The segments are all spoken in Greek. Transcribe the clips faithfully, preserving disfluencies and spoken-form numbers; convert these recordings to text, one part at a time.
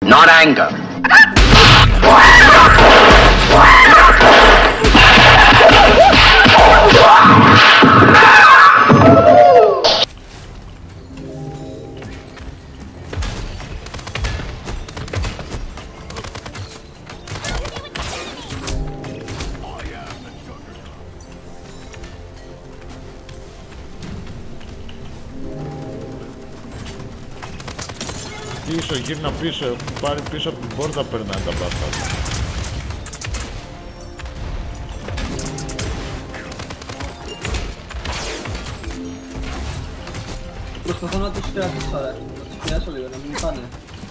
not anger. Πίσω, γύρνα πίσω, έχουν πάρει πίσω από την πόρτα, περνάνε τα μπάστα. Προσπαθώ να τους χρειαστήσω, ρε. Να τους χρειάσω λίγο, να μην πάνε.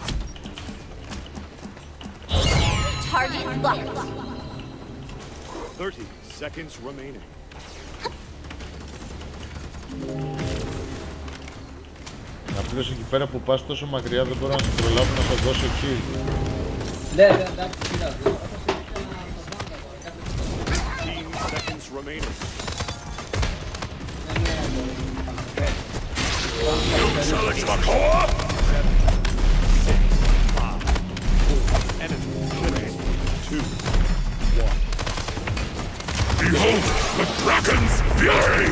thirty seconds remaining. Απλώς εκεί πέρα που πας τόσο μακριά δεν μπορώ να σε προλάβω να σε δώσω kill. Ναι, ναι, εντάξει, πειράζει. fifteen seconds remaining. Select my core! Enemy killing. Two. One. Behold the dragon's fury!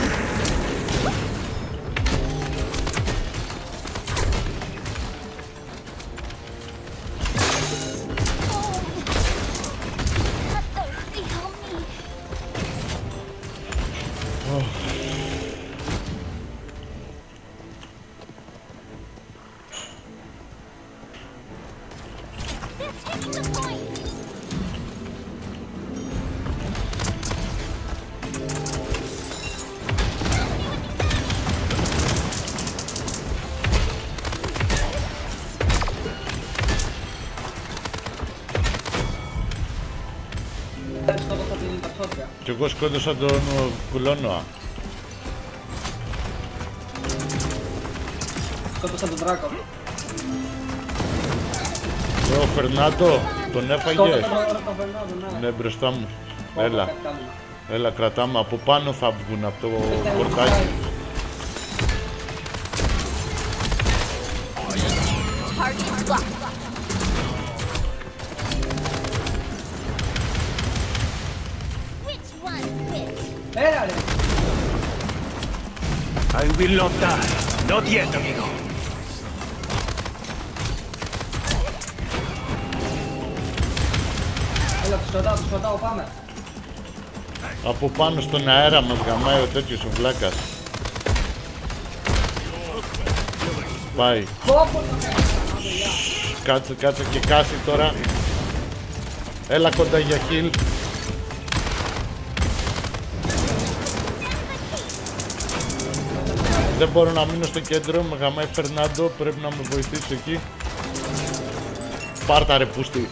Κι εγώ σκότωσα τον κουλόνοα. Σκότωσα τον δράκο. Ο Φερνάντο, τον έφαγες? Σκότωσα τον Φερνάντο, Ναι, μπροστά μου. Έλα. Έλα, κρατάμε. Από πάνω θα βγουν από το πορτάκι. Έλα, ρε. I will not die. Not yet, amigo. Έλα, τους κρατάω, τους κρατάω, πάμε. Από πάνω στον αέρα μας γαμάει ο τέτοιος ο βλάκας. Πάει. Κάτσε, κάτσε και κάσει τώρα. Έλα κοντά για heal. Δεν μπορώ να μείνω στο κέντρο, με γαμάει Φερνάντο, πρέπει να με βοηθήσει εκεί. Πάρτα ρε πούστη.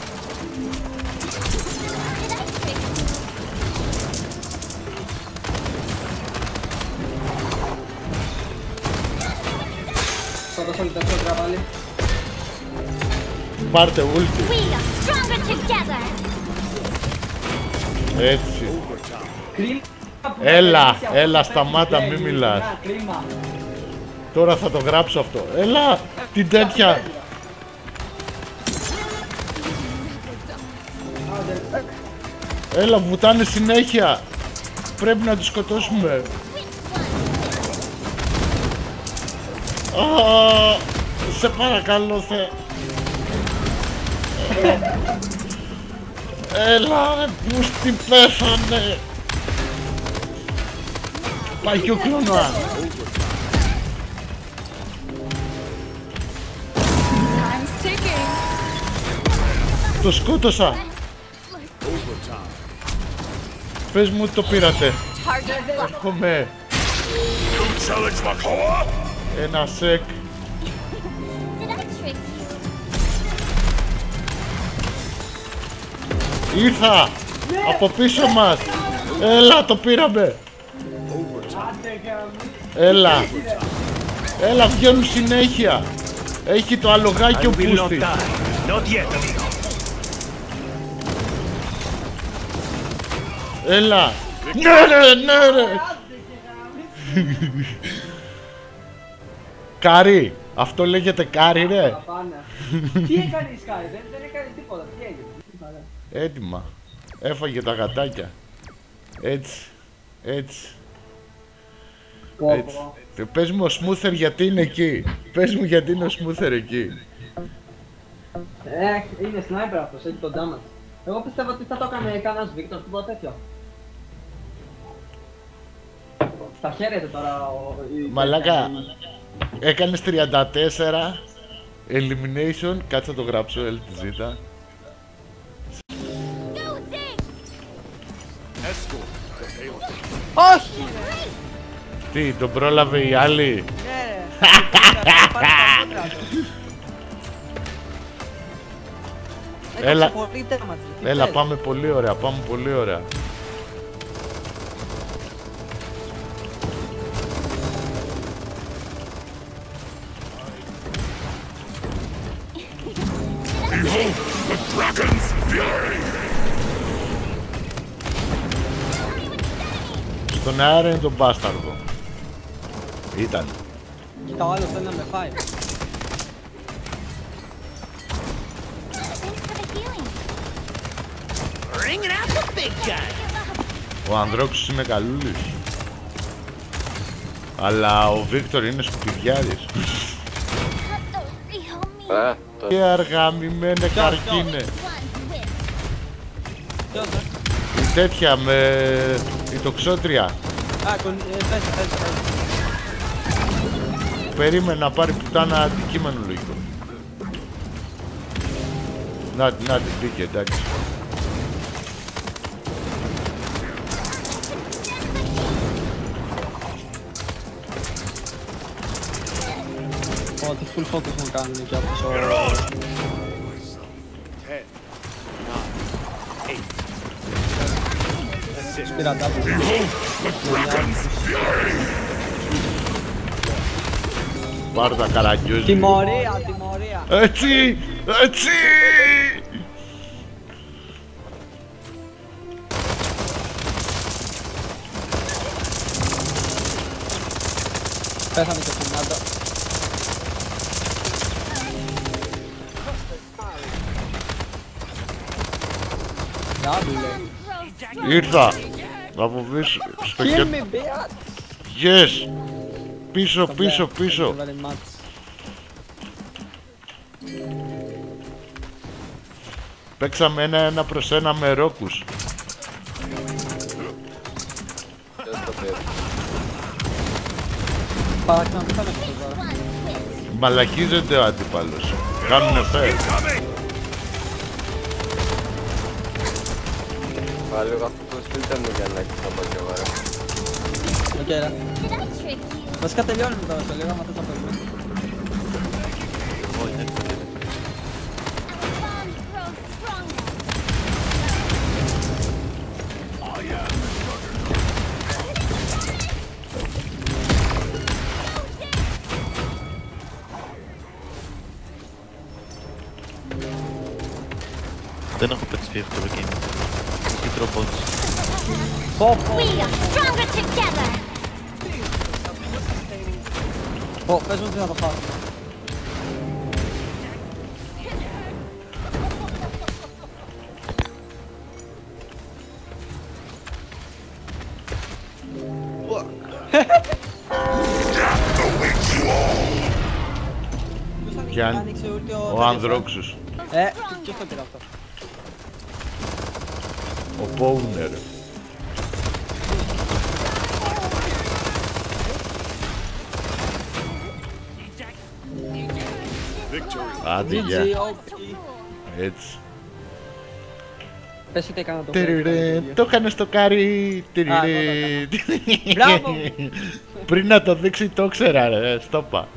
Θα δώσω λίγο πιο πάλι. Πάρτε ούλτι. Έτσι. Έλα, έλα, σταμάτα, μη μιλάς. Τώρα θα το γράψω αυτό. Έλα, την τέτοια. Έλα, βουτάνε συνέχεια. Πρέπει να τους σκοτώσουμε. Α, σε παρακαλώ, Θε. Έλα, ρε, πούστη, πέθανε. Πάει και ο κλόνοα. Το σκότωσα. Πες μου το πήρατε. Έρχομαι. Ένα σεκ. Ήρθα. Από πίσω μας. Έλα, το πήραμε. Έλα. Έλα, βγαίνουν συνέχεια. Έχει το αλογάκι ο πούστης. Έλα. Ναι ρε, ναι ρε. Καρί, Αυτό λέγεται κάρι, ρε. Θα πάνε. Τι έκανε η Sky, δεν, δεν έκανε τίποτα. Τι έγινε. Έτοιμα. Έφαγε τα γατάκια. Έτσι. Έτσι. Πω, Έτσι. πω. Πες μου ο Σμούθερ γιατί είναι εκεί. Πες μου γιατί είναι ο Σμούθερ εκεί. Ε, είναι σνάιπερ αυτός, έχει τον damage. Εγώ πιστεύω ότι θα το έκανε κανένας Βίκτορ, τίποτα τέτοιο. Στα χαίρεται τώρα ο... η- Μαλάκα, έκανες τριάντα τέσσερα elimination, κάτσε να το γράψω, L T Z. Escort the payload. Όχι ρε! Τι, τον πρόλαβε η άλλη. Ναι ρε! Θα πάρει τα μούτρα του. Έλα. Έκαψε πολύ damage, τι Έλα, θες? πάμε πολύ ωραία, πάμε πολύ ωραία. Behold the Dragon's fury! Στον αέρα είναι τον μπάσταρδο. Ήταν. Κοίτα ο άλλος θέλει να με φάει. Ο Ανδρόξος είναι καλούλης. Αλλά ο Βίκτορ είναι σκουπιδιάρης. Και αργά μη μένε καρκίνε. Ποιος ρε? Η τέτοια με... η τοξότρια. Α, κον... ε, πες, πες, πες. Περίμενε να πάρει πουτάνα αντικείμενο λογικό. Να τη, να τη, μπήκε, εντάξει. Ω, τι full focus μου κάνουν εκεί αυτός ο... Ten, nine, eight, six, Πήρα double. Πάρ' τα καραγκιόζι. Τιμωρία, τιμωρία. Έτσι, έτσι. Πέθανε και στον Νάντο. Double. Ήρθα. Από πίσω στο Kill κέντρο. me, bitch. Yes. Πίσω, πίσω, πίσω. Thank you very much. Παίξαμε ένα ένα προς ένα με ρόκους. Παράξενα, πού θα είναι αυτό τώρα. Μαλακίζεται ο αντίπαλος. Κάνουνε φέρ. Πάλι λίγο αυτό το σπίτι μου για να έχεις να πάω και εγώ ρε. Οκ ρε. Βασικά τελειώνουμε τώρα σε λίγο, άμα θες να παίξουμε. Δεν έχω παίξει αυτό το game. Έχει τρόπο. Πω πω. We are stronger together. Πω, πες μου τι να το φάω. Και αν- Άνοιξε ούτε ο... Ο τέτοιος, Ανδρόξους. ε. Ε, ποιος το πήρε αυτό. Ο Πόουνερ. victory. Άντε τζι γεια. τζι, ο πι. Έτσι. Πες ότι έκανα το Τεριρε, το έκανε στο κάρι. Τεριρε. Μπράβο. Πριν να το δείξει το ήξερα ρε, στόπα.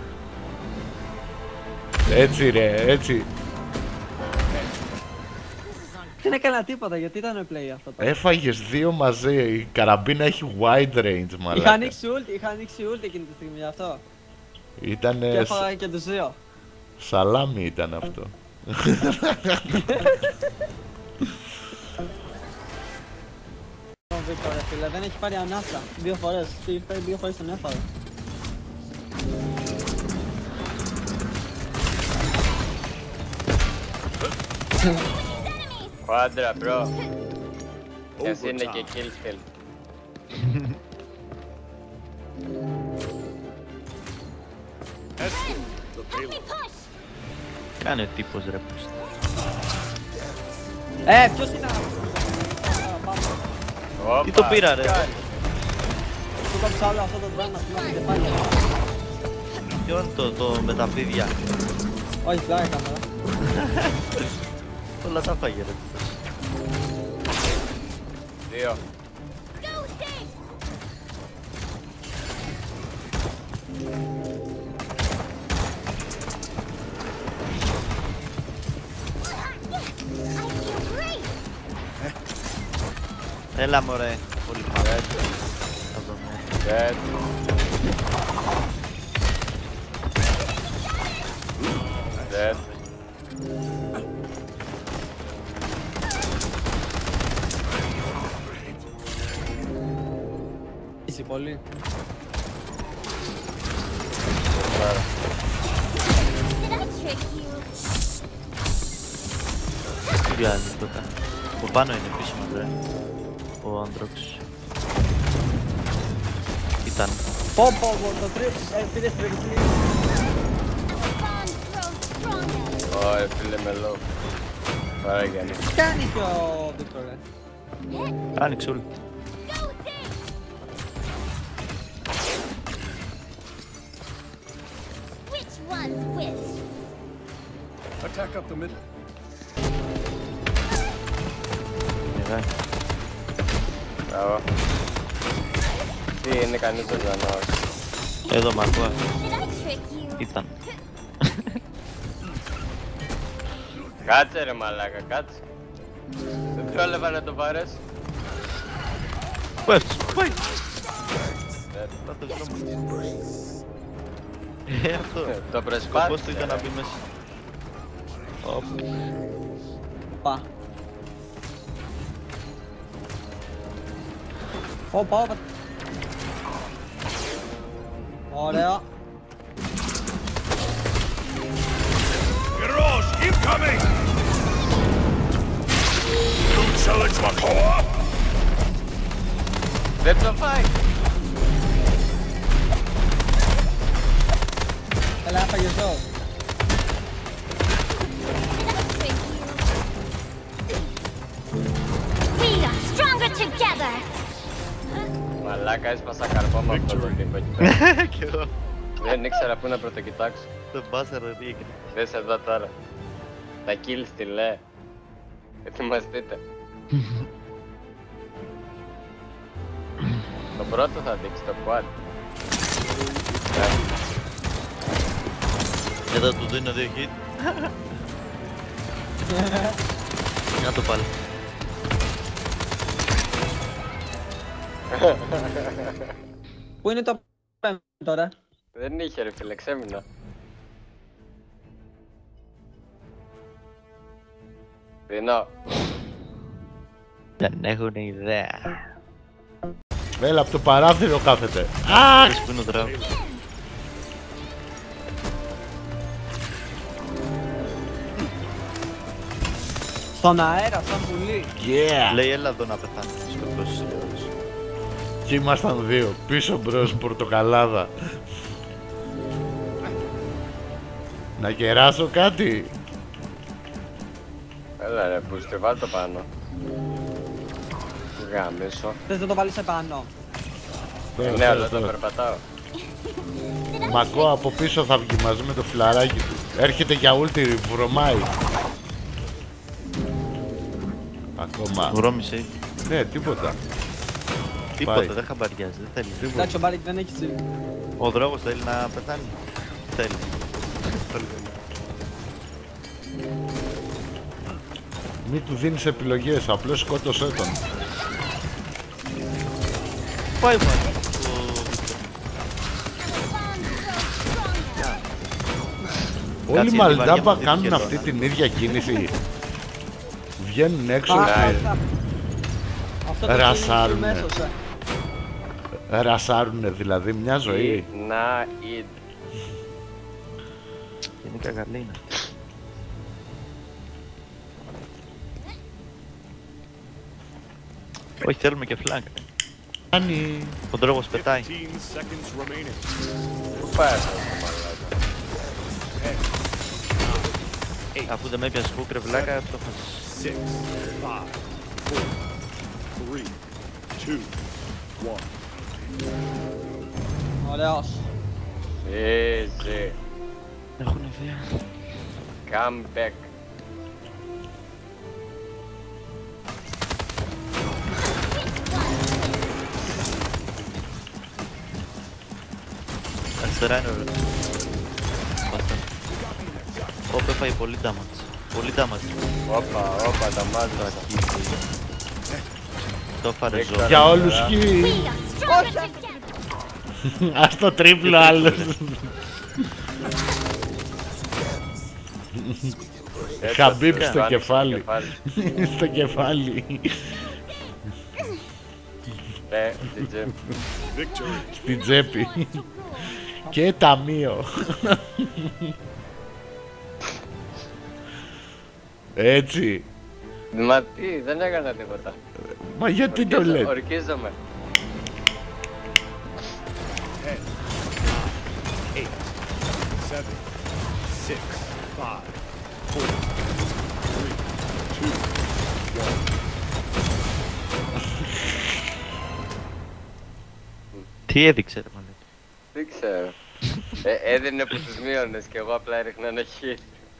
Έτσι ρε, έτσι. Δεν έκανα τίποτα γιατί ήταν play αυτό το. Έφαγες δύο μαζί, η καραμπίνα έχει wide range Είχα μαλάκα. ανοίξει ult, είχα ανοίξει ult εκείνη τη στιγμή γι' αυτό. Και Ήτανε έφαγα και τους δύο. σαλάμι ήταν αυτό. Ο Βίκτορ ρε φίλε, δεν έχει πάρει ανάσα. Δύο φορές, τι ήρθε, δύο φορές τον έφαγε. Quadra, bro. Και εσύ είναι και kill skill. The payload. Κάνε ο τύπος ρε πούστη. Ε, ποιος είναι αυτός? Τι το πήρα ρε. Αυτό το ψάλω αυτό το drone να θυμάται πάλι. Ποιο είναι το, το με τα πίδια. Όχι, πλάκα κάμερα. Όλα τα φάγε ρε. Δύο. Έλα μωρέ. Πολύ πάμε. Dead. Dead. Είσαι πολύ. Did I trick you? Τι άλλο τότε. Από πάνω είναι πίσω μας ρε. Ο Άντροξ. Ήταν. Πω πω πω, το τρίπ, ε, πήρες τριπλή. Our bond grows stronger. Ωε φίλε με low. Πάρα Γιάννη. Τι κάνει και ο Βίκτορ ρε? Άνοιξε όλοι. Which one's which? Attack up the middle. Ωραία. Μπράβο. Τι είναι κανείς το ζωανός. Εδώ μ' ακούω. Did I trick you? Ήταν. Κάτσε ρε μαλάκα, κάτσε. Δεν πρόλαβα να το πάρεις. Πέφτεις, πάει. Dead. Πάτε δρόμο. Ε, αυτό. Το Σκοπός του προσπάθησε. ήταν να μπει μέσα. Οπ. Πα. Όπα, όπα. Ωραία. Mirage incoming! You challenge my co-op? Δεν το φάει. Έλα, έφαγες εδώ. We are stronger together. Μαλάκα έσπασα καρπό με αυτό το τύπο εκεί πέρα. Κι εγώ. Δεν ήξερα πού να πρωτοκοιτάξω. Το μπάσερ ρε πήγαινε. Δες εδώ τώρα. Τα kills τι λέει. Ετοιμαστείτε. Το πρώτο θα δείξει το quad. Εδώ του δίνω δύο hit. Να το πάλι. Πού είναι το πέμπτο τώρα? Δεν είχε ρε φίλε, ξέμεινα. Δίνω. Δεν έχουν ιδέα. Έλα από το παράθυρο κάθεται. Αχ! Πες που είναι ο δρόμος. Στον αέρα, σαν πουλί. Yeah! Λέει έλα εδώ να πεθάνει. Σκοτώσεις λίγο. Και ήμασταν δύο. Πίσω μπρος πορτοκαλάδα. Να κεράσω κάτι. Έλα ρε πούστε, βάλ' το πάνω. Γαμίσω. Θες να το βάλεις επάνω? Θέλω, Ναι, θέλω, αλλά το θέλω. περπατάω. Μακό από πίσω θα βγει μαζί με το φιλαράκι του. Έρχεται για ούλτιρι, βρωμάει. Ακόμα. Βρώμησε. Ναι, τίποτα. Τίποτα, Πάει. δεν χαμπαριάζει, δεν θέλει. Τίποτα. Εντάξει, ο Μπάρικ δεν έχει σύλλη. Ο δρόμος θέλει να πεθάνει. Θέλει. Μη του δίνεις επιλογές, απλώς σκότωσέ τον. Πάει πάλι. Όλοι οι Κάτσε, Μαλντάμπα γιατί βαριά κάνουν μου αυτή δείχνει την ίδια κίνηση. Βγαίνουν έξω Α, και αυτά. Αυτό το Ρασάρουνε. κίνημα μέσος, ε. ρασάρουνε δηλαδή μια ζωή. Να id. Είναι καγαλίνα. Όχι, θέλουμε και flank. Κάνει. Ο τρόπος πετάει. fifteen seconds remaining. Πού πάει αυτό το μαλάκα. Αφού δεν με έπιασε χούκρε βλάκα, το έχω. Six, five, four, three, two, one. Ωραίος. Easy. Έχουν ιδέα. Come back. Αριστερά είναι ωραίο. Μπάστα. Όπε πάει πολύ damage. Πολύ damage. Όπα, όπα, τα μάτια. Το φάρε ζώο. Για όλους χι. We are stronger together. Ας το τρίπλο άλλος. Χαμπίπ στο κεφάλι. Στο κεφάλι. Ναι, στην τσέπη. Victory. Στην τσέπη. Και ταμείο. Έτσι. Μα τι, δεν έκανα τίποτα. Μα γιατί το λέτε. Ορκίζομαι. ten, nine, eight, seven, six, five, four, three, two, one. Τι έδειξε ρε μάλλον. Δεν ξέρω. Ε, έδινε που τους μείωνες και εγώ απλά έριχνα ένα χ.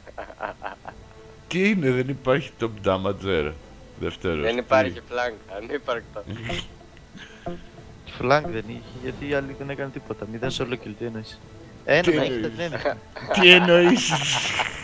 Τι είναι, δεν υπάρχει top damager. Δεύτερος. Δεν υπάρχει φλάνκ, ανύπαρκτο. Flank δεν είχε, γιατί οι άλλοι δεν έκανε τίποτα. Μηδέν solo kill, τι εννοείς. Ένα, Τι να εννοείς? έχετε, ναι, ναι. Τι εννοείς.